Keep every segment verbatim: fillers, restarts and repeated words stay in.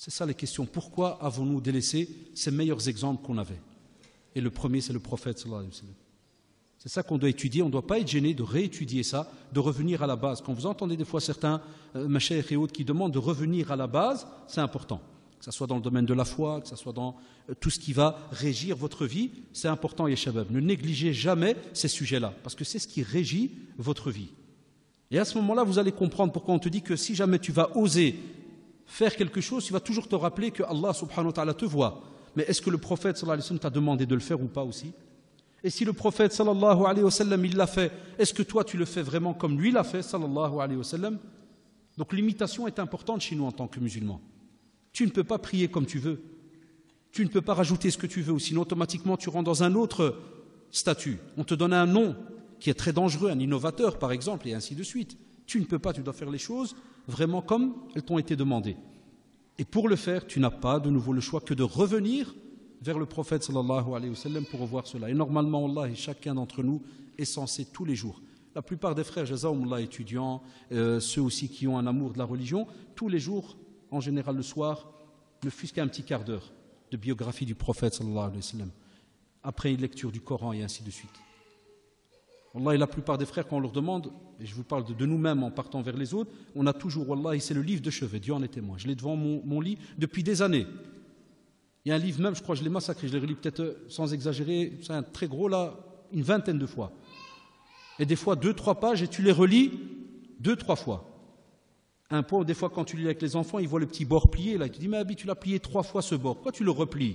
C'est ça les questions. Pourquoi avons-nous délaissé ces meilleurs exemples qu'on avait? Et le premier, c'est le prophète sallallahu alayhi wa sallam. C'est ça qu'on doit étudier. On ne doit pas être gêné de réétudier ça, de revenir à la base. Quand vous entendez des fois certains euh, mashayikh et autres qui demandent de revenir à la base, c'est important. Que ce soit dans le domaine de la foi, que ce soit dans euh, tout ce qui va régir votre vie, c'est important, ya shabab. Ne négligez jamais ces sujets-là, parce que c'est ce qui régit votre vie. Et à ce moment-là, vous allez comprendre pourquoi on te dit que si jamais tu vas oser faire quelque chose, tu vas toujours te rappeler que Allah subhanahu wa ta'ala te voit. Mais est-ce que le prophète sallallahu alayhi wa sallam t'a demandé de le faire ou pas aussi? Et si le prophète sallallahu alayhi wa sallam il l'a fait, est-ce que toi tu le fais vraiment comme lui l'a fait sallallahu alayhi wa sallam? Donc l'imitation est importante chez nous en tant que musulmans. Tu ne peux pas prier comme tu veux. Tu ne peux pas rajouter ce que tu veux, ou sinon automatiquement tu rentres dans un autre statut. On te donne un nom qui est très dangereux, un innovateur par exemple, et ainsi de suite. Tu ne peux pas, tu dois faire les choses vraiment comme elles t'ont été demandées. Et pour le faire, tu n'as pas de nouveau le choix que de revenir vers le prophète sallallahu alayhi wa sallam pour revoir cela. Et normalement, Allah, chacun d'entre nous est censé tous les jours. La plupart des frères, jazaoumullah, étudiants, euh, ceux aussi qui ont un amour de la religion, tous les jours, en général le soir, ne fût-ce qu'un petit quart d'heure de biographie du prophète sallallahu alayhi wa sallam, après une lecture du Coran et ainsi de suite. Wallah, et la plupart des frères, quand on leur demande, et je vous parle de, de nous-mêmes en partant vers les autres, on a toujours, wallah, c'est le livre de chevet, Dieu en est témoin. Je l'ai devant mon, mon lit depuis des années. Il y a un livre même, je crois que je l'ai massacré, je l'ai relu peut-être sans exagérer, c'est un très gros là, une vingtaine de fois. Et des fois deux, trois pages, et tu les relis deux, trois fois. Un point où des fois quand tu lis avec les enfants, ils voient le petit bord plié, là, tu dis, mais Abi, tu l'as plié trois fois ce bord, pourquoi tu le replies?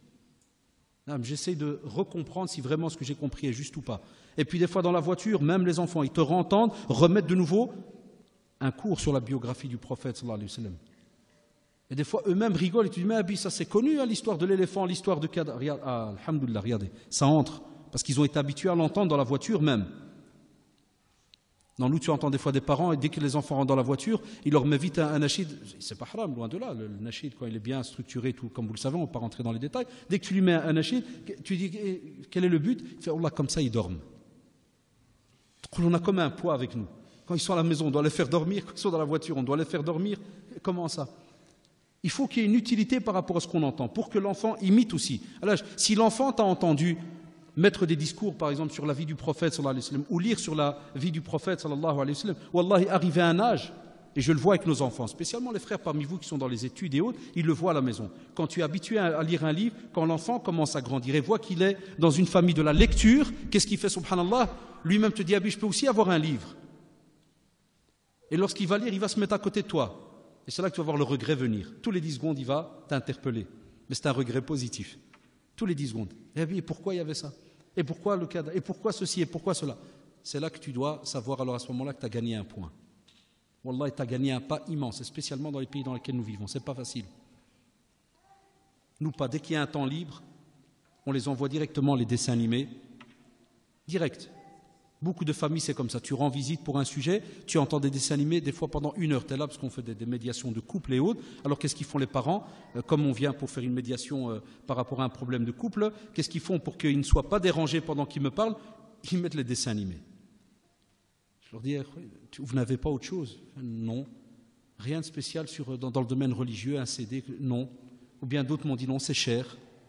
J'essaie de recomprendre si vraiment ce que j'ai compris est juste ou pas. Et puis des fois dans la voiture, même les enfants, ils te entendent remettre de nouveau un cours sur la biographie du prophète sallallahu alayhi wa sallam. Et des fois eux-mêmes rigolent et tu dis mais Abi, ça c'est connu hein, l'histoire de l'éléphant, l'histoire de Kada. Regarde, ah, alhamdoulilah, regardez, ça entre parce qu'ils ont été habitués à l'entendre dans la voiture même. Dans nous, tu entends des fois des parents, et dès que les enfants rentrent dans la voiture, ils leur mettent vite un, un nachid. C'est pas haram, loin de là. Le, le nachid, quand il est bien structuré, tout, comme vous le savez, on ne va pas rentrer dans les détails. Dès que tu lui mets un, un nachid, tu dis quel est le but? Il fait Allah, comme ça, ils dorment. On a comme un poids avec nous. Quand ils sont à la maison, on doit les faire dormir. Quand ils sont dans la voiture, on doit les faire dormir. Comment ça? Il faut qu'il y ait une utilité par rapport à ce qu'on entend, pour que l'enfant imite aussi. Alors, si l'enfant t'a entendu mettre des discours, par exemple, sur la vie du prophète, sallallahu alayhi wa sallam, ou lire sur la vie du prophète, sallallahu alayhi wa sallam, wallahi, arrivé à un âge, et je le vois avec nos enfants, spécialement les frères parmi vous qui sont dans les études et autres, ils le voient à la maison. Quand tu es habitué à lire un livre, quand l'enfant commence à grandir et voit qu'il est dans une famille de la lecture, qu'est-ce qu'il fait, subhanallah? Lui-même te dit, ah, je peux aussi avoir un livre. Et lorsqu'il va lire, il va se mettre à côté de toi. Et c'est là que tu vas voir le regret venir. Tous les dix secondes, il va t'interpeller. Mais c'est un regret positif. Tous les dix secondes. Et bien, pourquoi il y avait ça? Et pourquoi le cadre? Et pourquoi ceci? Et pourquoi cela? C'est là que tu dois savoir alors à ce moment-là que tu as gagné un point. Wallah, tu as gagné un pas immense, et spécialement dans les pays dans lesquels nous vivons. Ce n'est pas facile. Nous, pas. Dès qu'il y a un temps libre, on les envoie directement les dessins animés. Direct. Beaucoup de familles, c'est comme ça. Tu rends visite pour un sujet, tu entends des dessins animés, des fois pendant une heure, tu es là parce qu'on fait des, des médiations de couple et autres. Alors qu'est-ce qu'ils font les parents? euh, Comme on vient pour faire une médiation euh, par rapport à un problème de couple, qu'est-ce qu'ils font pour qu'ils ne soient pas dérangés pendant qu'ils me parlent? Ils mettent les dessins animés. Je leur dis, vous n'avez pas autre chose? Non. Rien de spécial sur, dans, dans le domaine religieux, un C D? Non. Ou bien d'autres m'ont dit, non, c'est cher.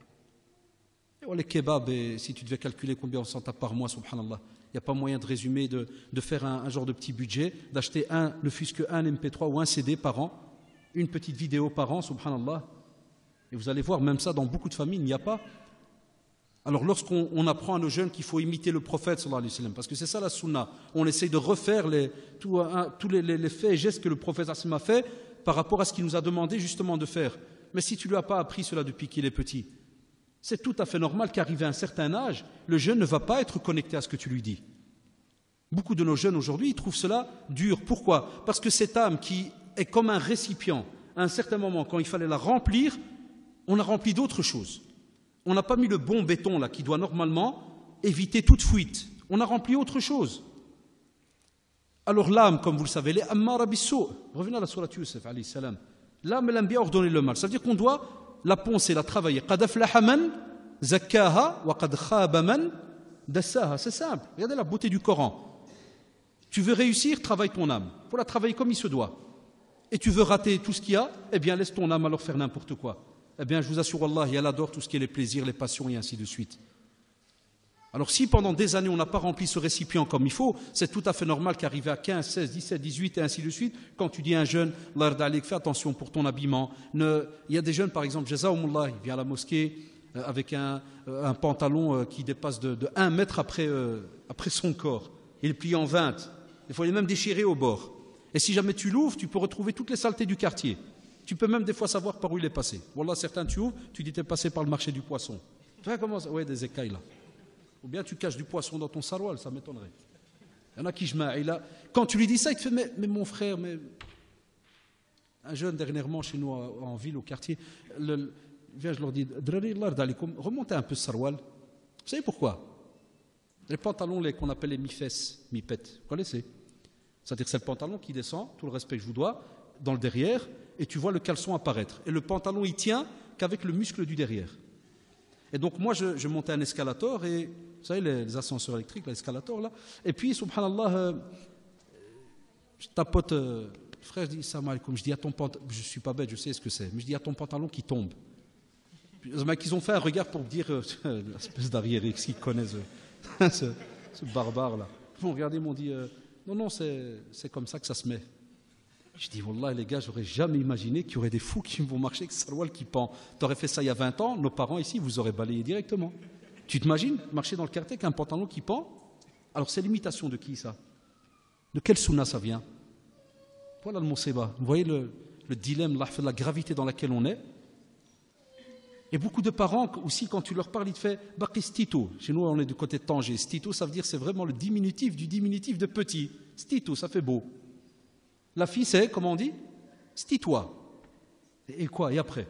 Et oh, les kebabs, et si tu devais calculer combien on s'en tape par mois, subhanallah. Il n'y a pas moyen de résumer, de, de faire un, un genre de petit budget, d'acheter un, ne fût-ce qu'un M P trois ou un C D par an, une petite vidéo par an, subhanallah. Et vous allez voir, même ça, dans beaucoup de familles, il n'y a pas. Alors lorsqu'on on apprend à nos jeunes qu'il faut imiter le prophète, sallallahu alayhi wa sallam, parce que c'est ça la sunna, on essaye de refaire les, tout, un, tous les, les, les faits et gestes que le prophète sallallahu alayhi wa sallam a fait par rapport à ce qu'il nous a demandé justement de faire. Mais si tu ne lui as pas appris cela depuis qu'il est petit, c'est tout à fait normal qu'arrivé à un certain âge, le jeune ne va pas être connecté à ce que tu lui dis. Beaucoup de nos jeunes aujourd'hui, ils trouvent cela dur. Pourquoi? Parce que cette âme qui est comme un récipient, à un certain moment, quand il fallait la remplir, on a rempli d'autres choses. On n'a pas mis le bon béton là, qui doit normalement éviter toute fuite. On a rempli autre chose. Alors l'âme, comme vous le savez, elle est ammara bis-sou'. Revenez à la sourate Yusuf, alayhi salam. L'âme, elle aime bien ordonner le mal. Ça veut dire qu'on doit la poncer, la travailler. Qad aflaha man zakkaha wa qad khaba man dassaha. C'est simple. Regardez la beauté du Coran. Tu veux réussir, travaille ton âme. Il faut la travailler comme il se doit. et tu veux rater tout ce qu'il y a, eh bien laisse ton âme alors faire n'importe quoi. Eh bien je vous assure, Allah, elle adore tout ce qui est les plaisirs, les passions et ainsi de suite. Alors si pendant des années on n'a pas rempli ce récipient comme il faut, c'est tout à fait normal qu'arrivé à quinze, seize, dix-sept, dix-huit et ainsi de suite, quand tu dis à un jeune, fais attention pour ton habillement. Ne... Il y a des jeunes par exemple, Jazaoumullah, il vient à la mosquée euh, avec un, euh, un pantalon euh, qui dépasse de, de un mètre après, euh, après son corps. Il est plié en vingt. Des fois il est même déchiré au bord. Et si jamais tu l'ouvres, tu peux retrouver toutes les saletés du quartier. Tu peux même des fois savoir par où il est passé. Wallah, certains tu ouvres, tu dis t'es passé par le marché du poisson. Tu vois comment ça... Oui, des écailles là. Ou bien tu caches du poisson dans ton saroual, ça m'étonnerait. Il y en a qui je mets là. Quand tu lui dis ça, il te fait mais, mais mon frère, mais un jeune dernièrement chez nous en ville, au quartier, le... vient, je leur dis, remontez un peu ce saroual. Vous savez pourquoi? Les pantalons les, qu'on appelle les mi-fesses, mi-pètes, vous connaissez? C'est-à-dire que c'est le pantalon qui descend, tout le respect que je vous dois, dans le derrière, et tu vois le caleçon apparaître. Et le pantalon, il tient qu'avec le muscle du derrière. Et donc moi, je, je montais un escalator et, vous savez, les, les ascenseurs électriques, l'escalator là, et puis, subhanallah, euh, je tapote, euh, le frère, je dis, salam alaikum, je dis à ton pantalon, je ne suis pas bête, je sais ce que c'est, mais je dis à ton pantalon qui tombe. Les mecs, ils ont fait un regard pour me dire, euh, l'espèce d'arriéré, qu'ils connaissent, euh, ce, ce barbare là. Ils m'ont regardé, ils m'ont dit, euh, non, non, c'est, c'est comme ça que ça se met. Je dis, wallah, les gars, j'aurais jamais imaginé qu'il y aurait des fous qui vont marcher avec ce saroual qui pend. T'aurais fait ça il y a vingt ans, nos parents ici, vous auraient balayé directement. Tu t'imagines marcher dans le quartier avec un pantalon qui pend? Alors c'est l'imitation de qui ça? De quel sunna ça vient? Voilà le Mousseba. Vous voyez le, le dilemme, la gravité dans laquelle on est. Et beaucoup de parents aussi, quand tu leur parles, ils te font Baqi stito. Chez nous, on est du côté de Tanger. Stito, ça veut dire c'est vraiment le diminutif du diminutif de petit. Stito, ça fait beau. La fille, c'est, comment on dit? Stitois. Et quoi? Et après?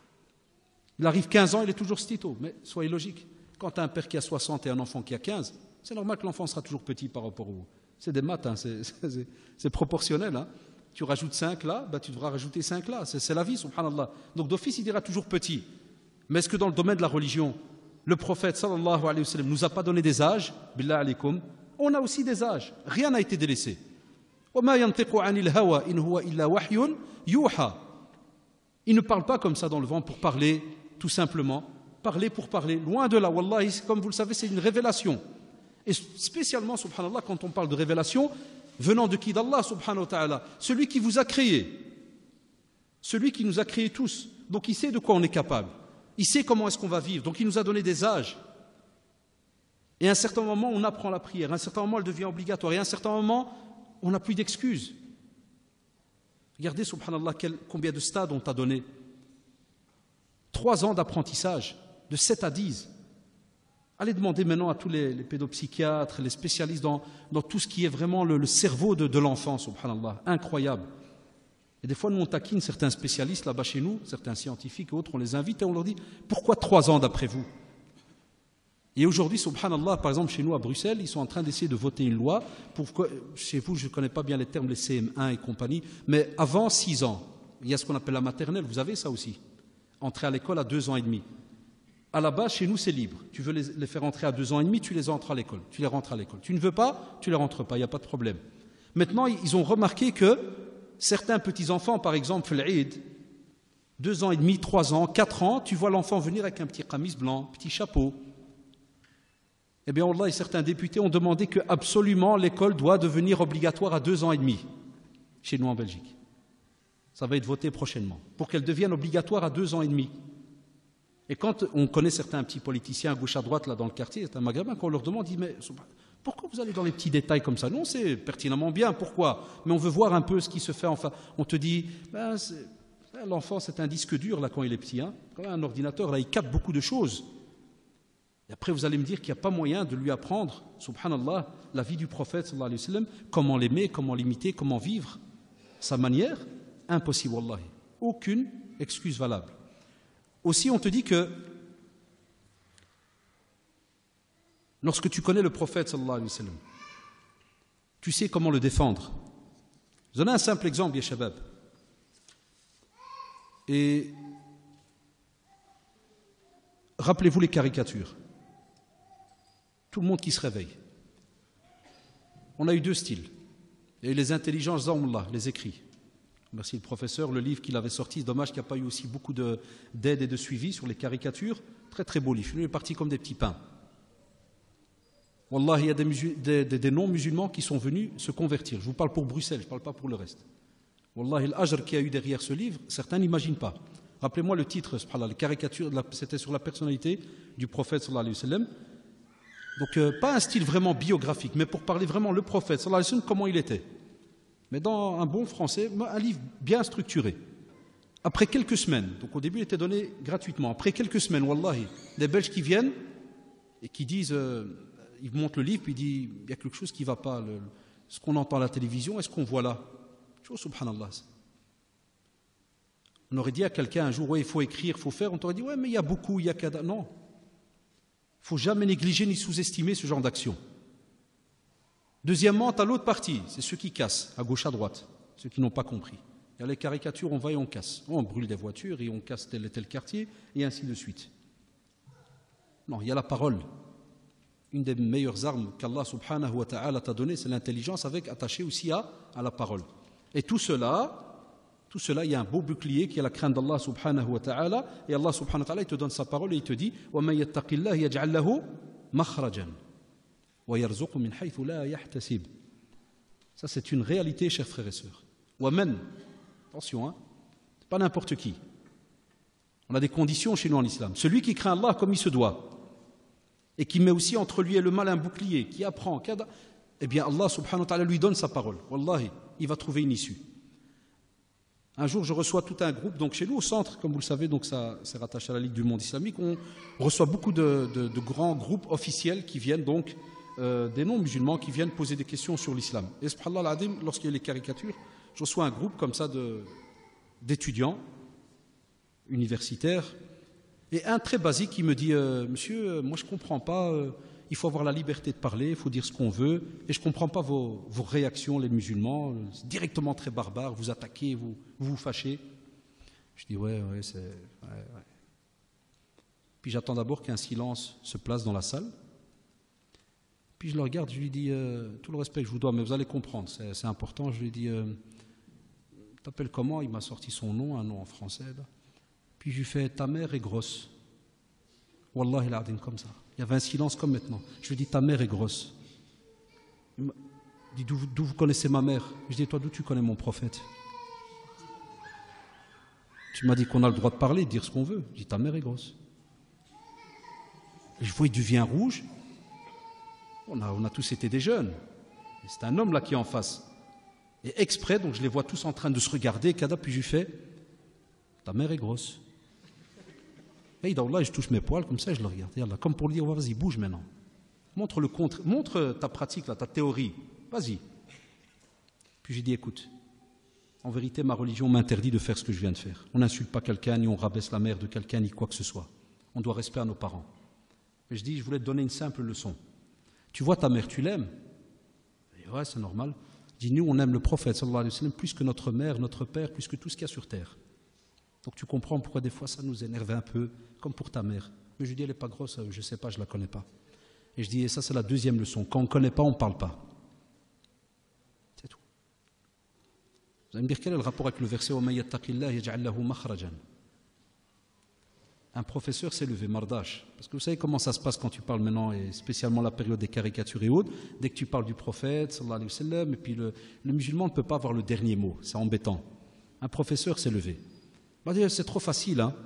Il arrive quinze ans, il est toujours stito. Mais soyez logique. Quand tu as un père qui a soixante et un enfant qui a quinze, c'est normal que l'enfant sera toujours petit par rapport au... C'est des maths, hein, c'est, c'est, c'est proportionnel. Hein. Tu rajoutes cinq là, bah, tu devras rajouter cinq là. C'est, c'est la vie, subhanallah. Donc d'office, il dira toujours petit. Mais est-ce que dans le domaine de la religion, le prophète, sallallahu alayhi wa sallam, nous a pas donné des âges? Billah alaykum. On a aussi des âges. Rien n'a été délaissé. Il ne parle pas comme ça dans le vent pour parler, tout simplement. Parler pour parler. Loin de là, wallahi, comme vous le savez, c'est une révélation. Et spécialement, subhanallah, quand on parle de révélation, venant de qui? D'Allah, subhanahu wa ta'ala. Celui qui vous a créé. Celui qui nous a créés tous. Donc il sait de quoi on est capable. Il sait comment est-ce qu'on va vivre. Donc il nous a donné des âges. Et à un certain moment, on apprend la prière. À un certain moment, elle devient obligatoire. Et à un certain moment, on n'a plus d'excuses. Regardez, subhanallah, quel, combien de stades on t'a donné. Trois ans d'apprentissage, de sept à dix. Allez demander maintenant à tous les, les pédopsychiatres, les spécialistes dans, dans tout ce qui est vraiment le, le cerveau de, de l'enfant, subhanallah. Incroyable. Et des fois, nous, on taquine certains spécialistes là-bas chez nous, certains scientifiques et autres, on les invite et on leur dit « Pourquoi trois ans d'après vous ?» Et aujourd'hui, subhanallah, par exemple, chez nous à Bruxelles, ils sont en train d'essayer de voter une loi. Pour que, chez vous, je ne connais pas bien les termes, les C M un et compagnie, mais avant six ans, il y a ce qu'on appelle la maternelle, vous avez ça aussi. Entrer à l'école à deux ans et demi. À la base, chez nous, c'est libre. Tu veux les, les faire entrer à deux ans et demi, tu les entres à l'école. Tu les rentres à l'école. Tu ne veux pas, tu les rentres pas, il n'y a pas de problème. Maintenant, ils ont remarqué que certains petits-enfants, par exemple, l'Eid, deux ans et demi, trois ans, quatre ans, tu vois l'enfant venir avec un petit camis blanc, petit chapeau. Eh bien, Allah et certains députés ont demandé que absolument l'école doit devenir obligatoire à deux ans et demi, chez nous en Belgique. Ça va être voté prochainement, pour qu'elle devienne obligatoire à deux ans et demi. Et quand on connaît certains petits politiciens à gauche à droite là dans le quartier, c'est un maghrébin, quand on leur demande, dit mais pourquoi vous allez dans les petits détails comme ça? Non, c'est pertinemment bien, pourquoi? Mais on veut voir un peu ce qui se fait. Enfin, on te dit, ben, l'enfant c'est un disque dur là quand il est petit, hein. Quand un ordinateur là il capte beaucoup de choses. Et après vous allez me dire qu'il n'y a pas moyen de lui apprendre, subhanallah, la vie du prophète sallallahu alayhi wa sallam, comment l'aimer, comment l'imiter, comment vivre, sa manière. Impossible, wallahi. Aucune excuse valable. Aussi, on te dit que lorsque tu connais le prophète sallallahu alayhi wa sallam, tu sais comment le défendre. Je donne un simple exemple, ya shabab. Et rappelez-vous les caricatures. Tout le monde qui se réveille. On a eu deux styles. Il y a eu les intelligences, les écrits. Merci le professeur. Le livre qu'il avait sorti, c'est dommage qu'il n'y a pas eu aussi beaucoup d'aide et de suivi sur les caricatures. Très très beau livre. Il est parti comme des petits pains. Wallah, il y a des, des, des, des non-musulmans qui sont venus se convertir. Je vous parle pour Bruxelles, je ne parle pas pour le reste. Wallah, l'ajr qu'il y a eu derrière ce livre, certains n'imaginent pas. Rappelez-moi le titre, subhanallah, les caricatures, c'était sur la personnalité du prophète sallallahu alayhi wa sallam. Donc euh, pas un style vraiment biographique, mais pour parler vraiment le prophète sallallahu alayhi wa sallam, comment il était. Mais dans un bon français, un livre bien structuré. Après quelques semaines, donc au début il était donné gratuitement, après quelques semaines, wallahi, des Belges qui viennent et qui disent, euh, ils montrent le livre, puis ils disent, il y a quelque chose qui ne va pas, le, ce qu'on entend à la télévision, est-ce qu'on voit là? Oh, subhanallah. On aurait dit à quelqu'un un jour, ouais, il faut écrire, il faut faire, on t'aurait dit, ouais, mais il y a beaucoup, il y a qu'à... Non. Il ne faut jamais négliger ni sous-estimer ce genre d'action. Deuxièmement, tu as l'autre partie, c'est ceux qui cassent, à gauche, à droite, ceux qui n'ont pas compris. Il y a les caricatures, on va et on casse. On brûle des voitures et on casse tel et tel quartier, et ainsi de suite. Non, il y a la parole. Une des meilleures armes qu'Allah subhanahu wa ta'ala t'a donné, c'est l'intelligence, avec attaché aussi à, à la parole. Et tout cela, tout cela, il y a un beau bouclier qui est la crainte d'Allah subhanahu wa ta'ala, et Allah subhanahu wa ta'ala, il te donne sa parole et il te dit وَمَن يَتَّقِ اللَّهِ يَجْعَلْ لَهُ مَخْرَجًا وَيَرْزُقْهُ مِنْ حَيْثُ لَا يَحْتَسِبُ. Ça, c'est une réalité, chers frères et sœurs. وَمَن, attention, hein, c'est pas n'importe qui. On a des conditions chez nous en islam. Celui qui craint Allah comme il se doit, et qui met aussi entre lui et le mal un bouclier, qui apprend, qui a... eh bien Allah subhanahu wa ta'ala lui donne sa parole. Wallahi, il va trouver une issue. Un jour, je reçois tout un groupe, donc chez nous au centre, comme vous le savez, donc ça c'est rattaché à la Ligue du monde islamique, on reçoit beaucoup de, de, de grands groupes officiels qui viennent donc, euh, des non-musulmans, qui viennent poser des questions sur l'islam. Et subhanallah al-adim, lorsqu'il y a les caricatures, je reçois un groupe comme ça de, d'étudiants universitaires, et un très basique qui me dit euh, monsieur, euh, moi je ne comprends pas, euh, il faut avoir la liberté de parler, il faut dire ce qu'on veut, et je ne comprends pas vos, vos réactions, les musulmans, c'est directement très barbare, vous attaquez, vous vous, vous fâchez. Je dis ouais, ouais, c'est... Ouais, ouais. Puis j'attends d'abord qu'un silence se place dans la salle, puis je le regarde, je lui dis, euh, tout le respect que je vous dois, mais vous allez comprendre, c'est, c'est important, je lui dis, euh, t'appelles comment? Il m'a sorti son nom, un nom en français, là. Puis je lui fais, ta mère est grosse. Wallahi l'adin, comme ça. Il y avait un silence comme maintenant. Je lui dis, ta mère est grosse. Il me dit, d'où, d'où vous connaissez ma mère? Je dis, toi, d'où tu connais mon prophète? Tu m'as dit qu'on a le droit de parler, de dire ce qu'on veut. Je dis, ta mère est grosse. Et je vois, il devient rouge. On a, on a tous été des jeunes. Et c'est un homme là qui est en face. Et exprès, donc je les vois tous en train de se regarder, Kada, puis je lui fais, ta mère est grosse. Et là, je touche mes poils, comme ça, je le regarde. Là, comme pour lui dire, vas-y, bouge maintenant. Montre le contre, montre ta pratique, là, ta théorie. Vas-y. Puis j'ai dit, écoute, en vérité, ma religion m'interdit de faire ce que je viens de faire. On n'insulte pas quelqu'un, ni on rabaisse la mère de quelqu'un, ni quoi que ce soit. On doit respecter à nos parents. Et je dis, je voulais te donner une simple leçon. Tu vois ta mère, tu l'aimes? Et ouais, c'est normal. Je dis, nous, on aime le prophète, sallallahu alayhi wa sallam, plus que notre mère, notre père, plus que tout ce qu'il y a sur terre. Donc tu comprends pourquoi des fois ça nous énerve un peu, comme pour ta mère. Mais je dis, elle n'est pas grosse, je ne sais pas, je ne la connais pas. Et je dis, et ça c'est la deuxième leçon, quand on ne connaît pas, on ne parle pas. C'est tout. Vous allez me dire, quel est le rapport avec le verset وَمَن يَتَّقِ اللَّهِ يَجْعَلْ لَهُ مَخْرَجًا? Un professeur s'est levé, Mardash. Parce que vous savez comment ça se passe quand tu parles maintenant, et spécialement la période des caricatures et autres, dès que tu parles du prophète, sallallahu alayhi wa sallam, et puis le, le musulman ne peut pas avoir le dernier mot, c'est embêtant. Un professeur s'est levé. C'est trop facile, hein.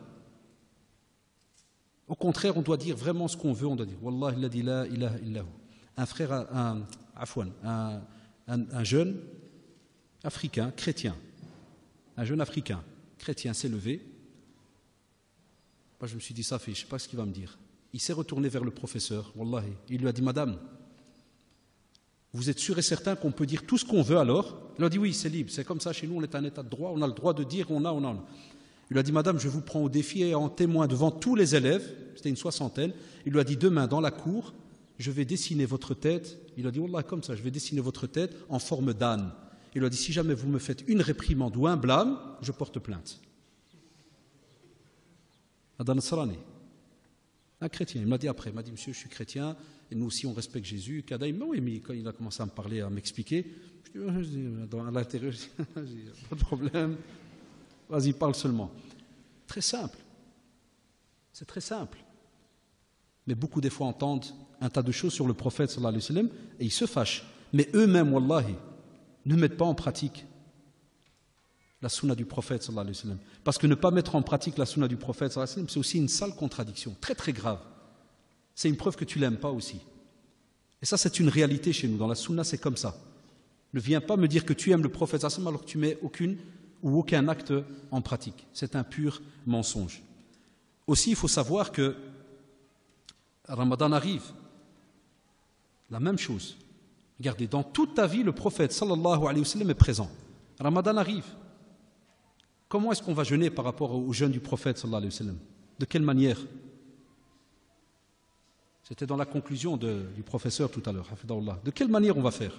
Au contraire, on doit dire vraiment ce qu'on veut, on doit dire Wallah alladhi la ilaha illahu. Un frère, un, afwan, un, un, un jeune africain, chrétien, un jeune africain, chrétien s'est levé. Moi, je me suis dit, ça fait, je ne sais pas ce qu'il va me dire. Il s'est retourné vers le professeur, Wallahi. Il lui a dit, madame, vous êtes sûr et certain qu'on peut dire tout ce qu'on veut alors? Il a dit, oui, c'est libre, c'est comme ça, chez nous, on est un état de droit, on a le droit de dire, on a, on a, on a. Il lui a dit, madame, je vous prends au défi et en témoin devant tous les élèves, c'était une soixantaine, il lui a dit, demain, dans la cour, je vais dessiner votre tête. Il a dit, Wallah, comme ça, je vais dessiner votre tête en forme d'âne. Il lui a dit, si jamais vous me faites une réprimande ou un blâme, je porte plainte. Un chrétien. Il m'a dit après, il m'a dit, monsieur, je suis chrétien, et nous aussi on respecte Jésus. Kada, il m'a dit, oui, mais quand il a commencé à me parler, à m'expliquer, je dis, je dis dans, à l'intérieur, je dis, pas de problème, vas-y, parle seulement. Très simple. C'est très simple. Mais beaucoup des fois entendent un tas de choses sur le prophète sallallahu alayhi wa sallam et ils se fâchent. Mais eux-mêmes, wallahi, ne mettent pas en pratique la sunna du prophète sallallahu alayhi wa sallam. Parce que ne pas mettre en pratique la sunna du prophète sallallahu alayhi wa sallam, c'est aussi une sale contradiction, très très grave. C'est une preuve que tu l'aimes pas aussi. Et ça, c'est une réalité chez nous. Dans la sunna, c'est comme ça. Ne viens pas me dire que tu aimes le prophète sallallahu alayhi wa sallam alors que tu mets aucune ou aucun acte en pratique. C'est un pur mensonge. Aussi, il faut savoir que Ramadan arrive. La même chose. Regardez, dans toute ta vie, le prophète sallallahu alayhi wa sallam est présent. Ramadan arrive. Comment est-ce qu'on va jeûner par rapport au jeûne du prophète sallallahu alayhi wa sallam? De quelle manière? C'était dans la conclusion de, du professeur tout à l'heure. De quelle manière on va faire?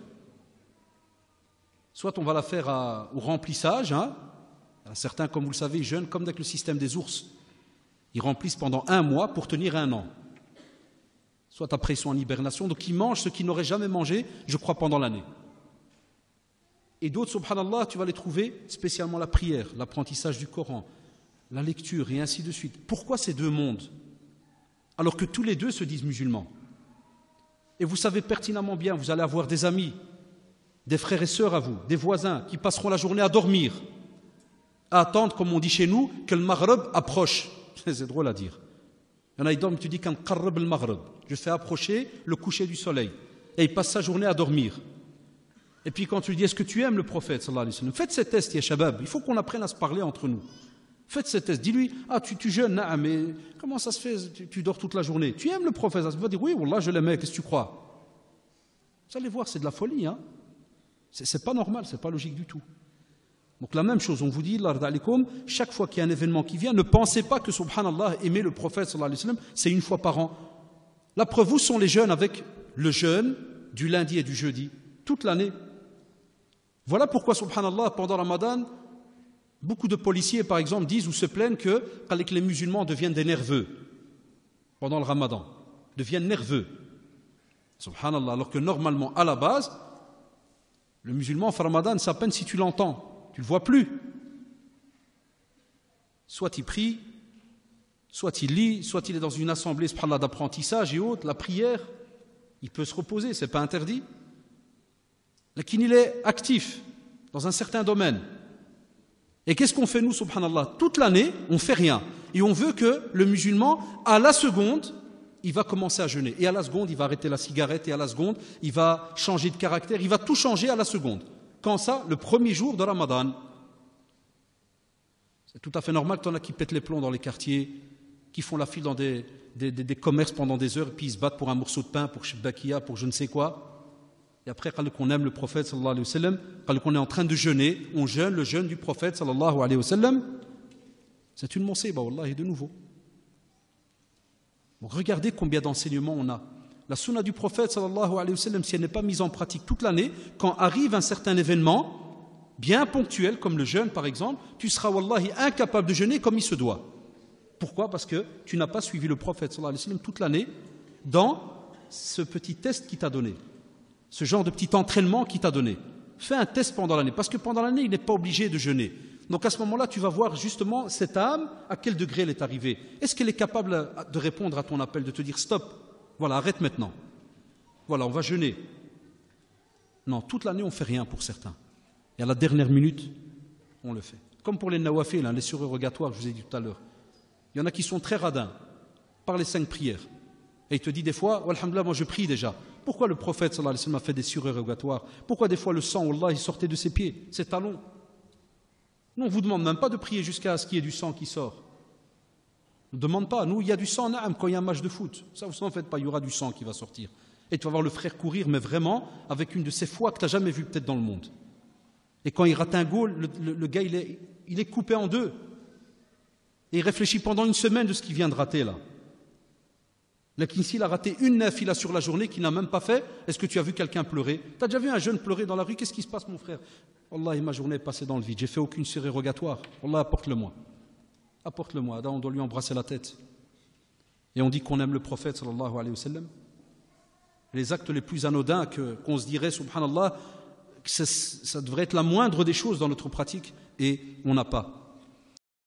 Soit on va la faire à, au remplissage. Hein? Certains, comme vous le savez, jeûnent comme avec le système des ours. Ils remplissent pendant un mois pour tenir un an. Soit après ils sont en hibernation, donc ils mangent ce qu'ils n'auraient jamais mangé, je crois, pendant l'année. Et d'autres, subhanallah, tu vas les trouver, spécialement la prière, l'apprentissage du Coran, la lecture et ainsi de suite. Pourquoi ces deux mondes? Alors que tous les deux se disent musulmans. Et vous savez pertinemment bien, vous allez avoir des amis, des frères et sœurs à vous, des voisins qui passeront la journée à dormir, à attendre, comme on dit chez nous, que le Maghreb approche. C'est drôle à dire. Il y en a qui dorment, tu dis qu'un qarrab al maghrib, je fais approcher le coucher du soleil. Et il passe sa journée à dormir. Et puis quand tu lui dis, est-ce que tu aimes le prophète sallallahu alayhi wa sallam? Faites ces tests, ya shabab. Il faut qu'on apprenne à se parler entre nous. Faites ces tests. Dis-lui, ah tu, tu jeûnes, nah, mais comment ça se fait, tu, tu dors toute la journée? Tu aimes le prophète? Il va dire, oui, wallah, je l'aimais, qu'est-ce que tu crois? Vous allez voir, c'est de la folie. Hein? C'est, c'est pas normal, c'est pas logique du tout. Donc la même chose, on vous dit, chaque fois qu'il y a un événement qui vient, ne pensez pas que, subhanallah, aimer le prophète sallallahu alayhi wa sallam, c'est une fois par an. La preuve, où sont les jeûnes avec le jeûne du lundi et du jeudi, toute l'année. Voilà pourquoi, subhanallah, pendant Ramadan, beaucoup de policiers, par exemple, disent ou se plaignent que, que les musulmans deviennent des nerveux pendant le Ramadan, deviennent nerveux. Subhanallah, alors que normalement, à la base, le musulman, en Ramadan, c'est à peine si tu l'entends. Tu ne le vois plus. Soit il prie, soit il lit, soit il est dans une assemblée d'apprentissage et autres, la prière, il peut se reposer, ce n'est pas interdit. Mais qu'il est actif dans un certain domaine. Et qu'est-ce qu'on fait nous, subhanallah? Toute l'année, on ne fait rien. Et on veut que le musulman, à la seconde, il va commencer à jeûner. Et à la seconde, il va arrêter la cigarette. Et à la seconde, il va changer de caractère. Il va tout changer à la seconde. Quand ça? Le premier jour de Ramadan. C'est tout à fait normal que tu en as qui pètent les plombs dans les quartiers, qui font la file dans des, des, des, des commerces pendant des heures, et puis ils se battent pour un morceau de pain, pour shibbakia, pour je ne sais quoi. Et après, quand on aime le prophète sallallahu alayhi wa sallam, quand on est en train de jeûner, on jeûne le jeûne du prophète sallallahu alayhi wa sallam. C'est une monsiba, wallahi, de nouveau. Donc regardez combien d'enseignements on a. La sunna du prophète sallallahu alayhi wa sallam, si elle n'est pas mise en pratique toute l'année, quand arrive un certain événement, bien ponctuel, comme le jeûne par exemple, tu seras wallahi incapable de jeûner comme il se doit. Pourquoi? Parce que tu n'as pas suivi le prophète sallallahu alayhi wa sallam toute l'année dans ce petit test qu'il t'a donné, ce genre de petit entraînement qu'il t'a donné. Fais un test pendant l'année, parce que pendant l'année, il n'est pas obligé de jeûner. Donc à ce moment-là, tu vas voir justement cette âme, à quel degré elle est arrivée. Est-ce qu'elle est capable de répondre à ton appel, de te dire stop, voilà, arrête maintenant. Voilà, on va jeûner. Non, toute l'année, on ne fait rien pour certains. Et à la dernière minute, on le fait. Comme pour les nawafil, hein, les surérogatoires que je vous ai dit tout à l'heure. Il y en a qui sont très radins par les cinq prières. Et il te dit des fois, alhamdoulilah, moi je prie déjà. Pourquoi le prophète sallallahu alayhi wa sallam a fait des surérogatoires? Pourquoi des fois le sang, wallah, il sortait de ses pieds, ses talons? Non, on ne vous demande même pas de prier jusqu'à ce qu'il y ait du sang qui sort. Ne demande pas. Nous, il y a du sang, naam, quand il y a un match de foot. Ça, vous n'en faites pas, il y aura du sang qui va sortir. Et tu vas voir le frère courir, mais vraiment, avec une de ces fois que tu n'as jamais vues peut-être dans le monde. Et quand il rate un goal, le, le, le gars, il est, il est coupé en deux. Et il réfléchit pendant une semaine de ce qu'il vient de rater, là. Là, ici, il a raté une nafila sur la journée qu'il n'a même pas fait. Est-ce que tu as vu quelqu'un pleurer? Tu as déjà vu un jeune pleurer dans la rue? Qu'est-ce qui se passe, mon frère? Wallah, ma journée est passée dans le vide. J'ai fait aucune surérogatoire. Wallah, apporte-le-moi. Apporte-le-moi. Là, on doit lui embrasser la tête. Et on dit qu'on aime le prophète sallallahu alayhi wa sallam. Les actes les plus anodins que, qu'on se dirait, subhanallah, que ça, ça devrait être la moindre des choses dans notre pratique, et on n'a pas.